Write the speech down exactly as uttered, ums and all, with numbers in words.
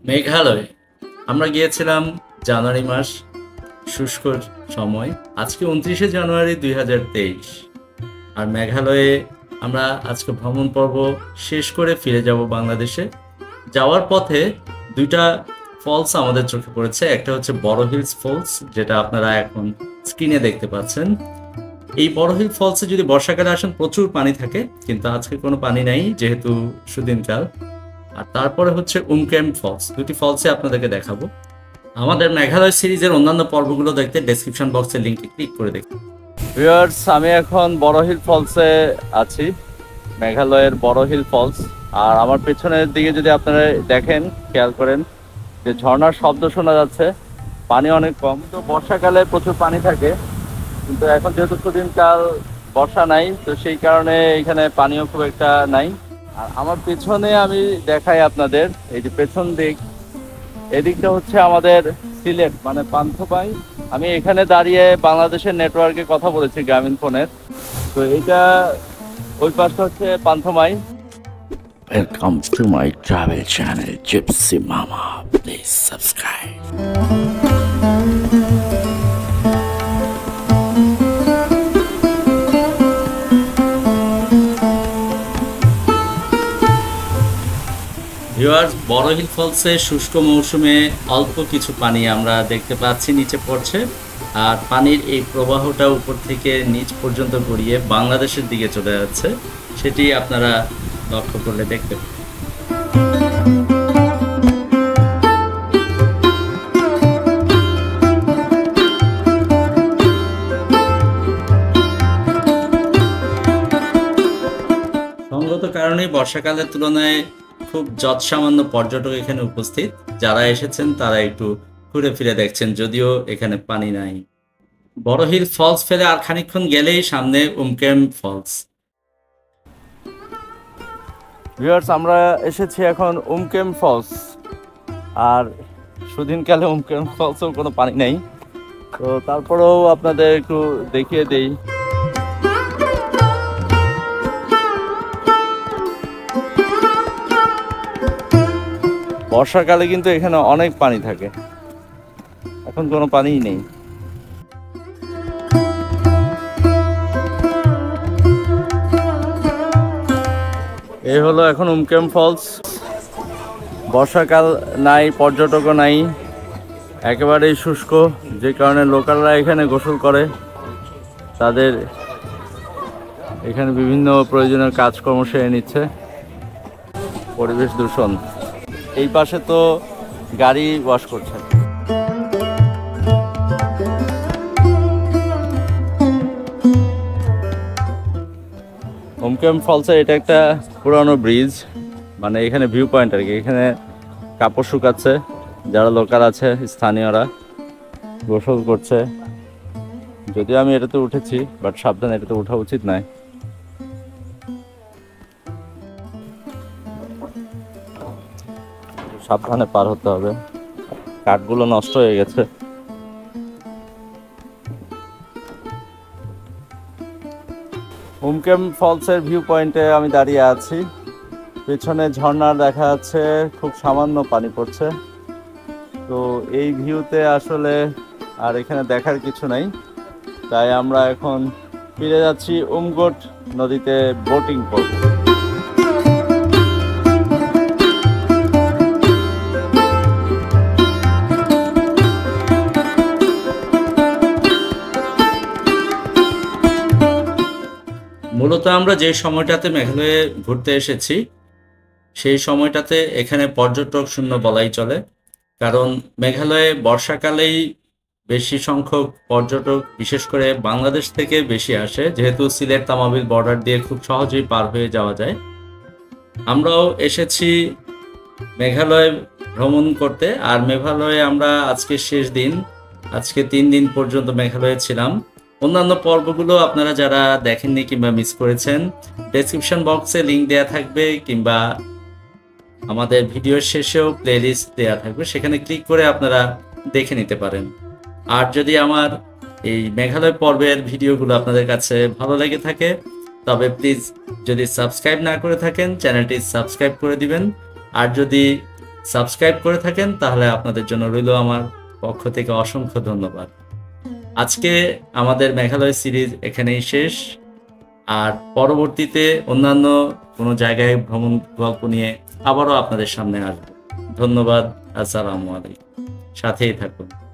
মেঘালয় আমরা গিয়েছিলাম জানুয়ারি মাস শুষ্ক সময়। আজকে উনত্রিশে জানুয়ারি দুই হাজার তেইশ। আর মেঘালয়ে আমরা আজকে ভ্রমণ পর্ব শেষ করে ফিরে যাব বাংলাদেশে। যাওয়ার পথে দুইটা ফলস আমাদের চোখে পড়েছে। একটা হচ্ছে বড় হিলস ফলস, যেটা আপনারা এখন স্ক্রিনে দেখতে পাচ্ছেন। এই বড় হিল ফলসে যদি বর্ষাকালে আসেন প্রচুর পানি থাকে, কিন্তু আজকে কোনো পানি নাই যেহেতু সুদিনকাল। আর তারপরে হচ্ছে উমক্রেম ফলস। দুটি ফলসে আপনাদেরকে দেখাবো। আমাদের মেঘালয় সিরিজের অন্যান্য পর্বগুলো দেখতে ডেসক্রিপশন বক্সের লিঙ্কে ক্লিক করে দেখুন। ভিউয়ার্স, আমি এখন বড় হিল ফলসে আছি, মেঘালয়ের বড় হিল ফলস। আর আমার পেছনের দিকে যদি আপনারা দেখেন, খেয়াল করেন যে ঝর্ণার শব্দ শোনা যাচ্ছে। পানি অনেক কম, তো বর্ষাকালে প্রচুর পানি থাকে, কিন্তু এখন যেহেতু সুদিনকাল বর্ষা নাই, তো সেই কারণে এখানে পানিও খুব একটা নাই। আর আমার পেছনে আমি দেখাই আপনাদের, এই যে পেছন দিক, এদিকটা হচ্ছে আমাদের সিলেট মানে পান্থপাই। আমি এখানে দাঁড়িয়ে বাংলাদেশের নেটওয়ার্কে কথা বলেছি গ্রামীণ ফোনের। তো এটা ওই পাশটা হচ্ছে Panthumai. Welcome to my travel channel Gypsy Mama. Please subscribe. Viewers, বড় হিল ফলসে শুষ্ক মৌসুমে অল্প কিছু পানি আমরা দেখতে পাচ্ছি নিচে পড়ছে। আর পানির এই প্রবাহটা উপর থেকে নিচ পর্যন্ত গড়িয়ে বাংলাদেশের দিকে চলে যাচ্ছে, সেটি আপনারা লক্ষ্য করলে দেখতে পাবেন। সঙ্গত কারণেই বর্ষাকালের তুলনায় খুব যৎসামান্য পর্যটক এখানে উপস্থিত। যারা এসেছেন তারা একটু ঘুরে ফিরে দেখছেন, যদিও এখানে পানি নাই। বড় হিল ফলস ফেলে আর খানিকক্ষণ গেলেই সামনে উমক্রেম ফলস। ভিউয়ার্স, আমরা এসেছি এখন উমক্রেম ফলস। আর সুদিনকালে উমক্রেম ফলসেও কোনো পানি নেই, তো তারপরেও আপনাদের একটু দেখিয়ে দেই। বর্ষাকালে কিন্তু এখানে অনেক পানি থাকে, এখন কোনো পানিই নেই। এই হলো এখন উমক্রেম ফলস। বর্ষাকাল নাই, পর্যটকও নাই, একেবারেই শুষ্ক, যে কারণে লোকালরা এখানে গোসল করে। তাদের এখানে বিভিন্ন প্রয়োজনীয় কাজকর্ম সেরে নিচ্ছে। পরিবেশ দূষণ। এই পাশে তো গাড়ি ওয়াশ করছে। উমক্রেম ফলসে এটা একটা পুরানো ব্রিজ, মানে এখানে ভিউ পয়েন্ট আর কি। এখানে কাপড় শুকাচ্ছে, যারা লোকাল আছে স্থানীয়রা গোসল করছে। যদিও আমি এটাতে উঠেছি, বাট সাবধানে, এটাতে ওঠা উচিত নয়। সাবধানে পার হতে হবে, কাঠগুলো নষ্ট হয়ে গেছে। উমক্রেম ফলসের ভিউ পয়েন্টে আমি দাঁড়িয়ে আছি। পেছনে ঝর্ণা দেখা যাচ্ছে, খুব সামান্য পানি পড়ছে। তো এই ভিউতে আসলে আর এখানে দেখার কিছু নাই, তাই আমরা এখন ফিরে যাচ্ছি উমগোট নদীতে বোটিং করব। মূলত আমরা যে সময়টাতে মেঘালয়ে ঘুরতে এসেছি, সেই সময়টাতে এখানে পর্যটক শূন্য বলাই চলে। কারণ মেঘালয়ে বর্ষাকালেই বেশি সংখ্যক পর্যটক, বিশেষ করে বাংলাদেশ থেকে বেশি আসে, যেহেতু সিলেট তামাবিল বর্ডার দিয়ে খুব সহজেই পার হয়ে যাওয়া যায়। আমরাও এসেছি মেঘালয় ভ্রমণ করতে। আর মেঘালয়ে আমরা আজকে শেষ দিন, আজকে তিন দিন পর্যন্ত মেঘালয়ে ছিলাম। অন্যান্য পর্বগুলো আপনারা যারা দেখেননি কিংবা মিস করেছেন, ডেসক্রিপশন বক্সে লিঙ্ক দেওয়া থাকবে, কিংবা আমাদের ভিডিওর শেষেও প্লেলিস্ট দেওয়া থাকবে, সেখানে ক্লিক করে আপনারা দেখে নিতে পারেন। আর যদি আমার এই মেঘালয় পর্বের ভিডিওগুলো আপনাদের কাছে ভালো লেগে থাকে, তবে প্লিজ যদি সাবস্ক্রাইব না করে থাকেন চ্যানেলটি সাবস্ক্রাইব করে দিবেন। আর যদি সাবস্ক্রাইব করে থাকেন তাহলে আপনাদের জন্য রইল আমার পক্ষ থেকে অসংখ্য ধন্যবাদ। আজকে আমাদের মেঘালয় সিরিজ এখানেই শেষ, আর পরবর্তীতে অন্যান্য কোনো জায়গায় ভ্রমণ গল্প নিয়ে আবারও আপনাদের সামনে আসবো। ধন্যবাদ। আসসালামু আলাইকুম। সাথেই থাকুন।